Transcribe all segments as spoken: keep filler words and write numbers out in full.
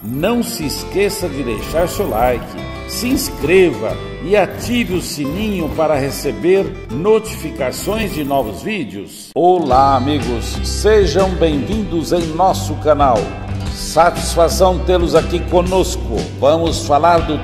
Não se esqueça de deixar seu like, se inscreva e ative o sininho para receber notificações de novos vídeos. Olá, amigos, sejam bem-vindos em nosso canal. Satisfação tê-los aqui conosco. Vamos falar do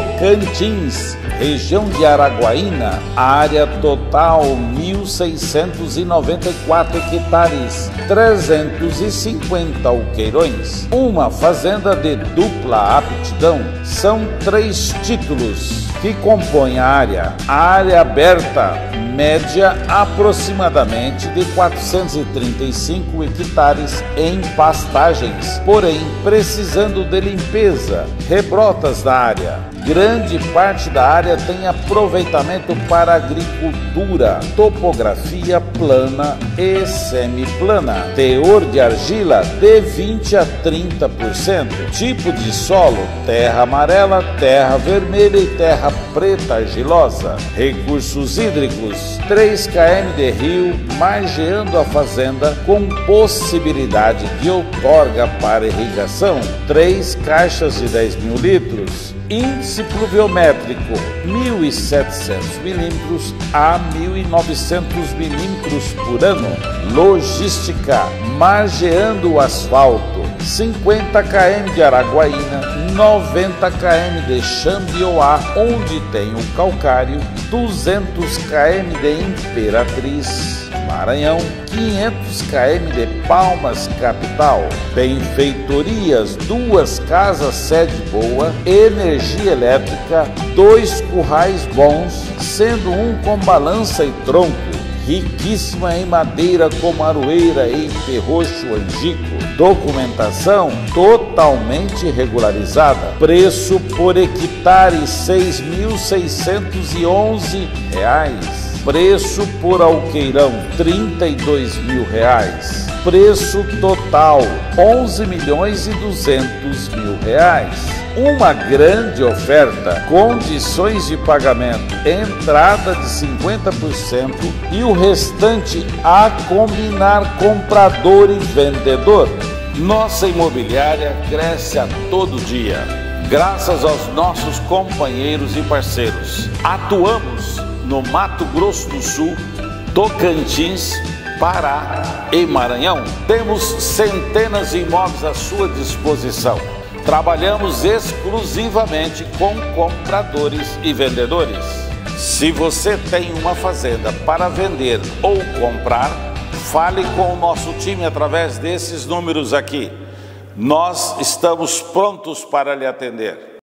Tocantins, região de Araguaína, área total mil seiscentos e noventa e quatro hectares, trezentos e cinquenta alqueirões, uma fazenda de dupla aptidão. São três títulos que compõem a área. A área aberta média aproximadamente de quatrocentos e trinta e cinco hectares em pastagens, porém precisando de limpeza, rebrotas da área. Grande parte da área tem aproveitamento para agricultura, topografia plana e semiplana, teor de argila de vinte a trinta por cento, tipo de solo terra amarela, terra vermelha e terra preta argilosa, recursos hídricos três quilômetros de rio margeando a fazenda com possibilidade de outorga para irrigação, três caixas de dez mil litros. Índice pluviométrico mil e setecentos milímetros a mil e novecentos milímetros por ano. Logística: margeando o asfalto, cinquenta quilômetros de Araguaína, noventa quilômetros de Xambioá, onde tem o calcário, duzentos quilômetros de Imperatriz, Maranhão, quinhentos quilômetros de Palmas, capital. Benfeitorias, duas casas sede boa, energia elétrica, dois currais bons, sendo um com balança e tronco, riquíssima em madeira como aroeira e ferroxo angico. Documentação totalmente regularizada. Preço por hectare seis mil seiscentos e onze reais. Preço por alqueirão trinta e dois mil reais. Preço total onze milhões e duzentos mil reais. Uma grande oferta, condições de pagamento, entrada de cinquenta por cento e o restante a combinar comprador e vendedor. Nossa imobiliária cresce a todo dia, graças aos nossos companheiros e parceiros. Atuamos no Mato Grosso do Sul, Tocantins, Pará e Maranhão. Temos centenas de imóveis à sua disposição. Trabalhamos exclusivamente com compradores e vendedores. Se você tem uma fazenda para vender ou comprar, fale com o nosso time através desses números aqui. Nós estamos prontos para lhe atender.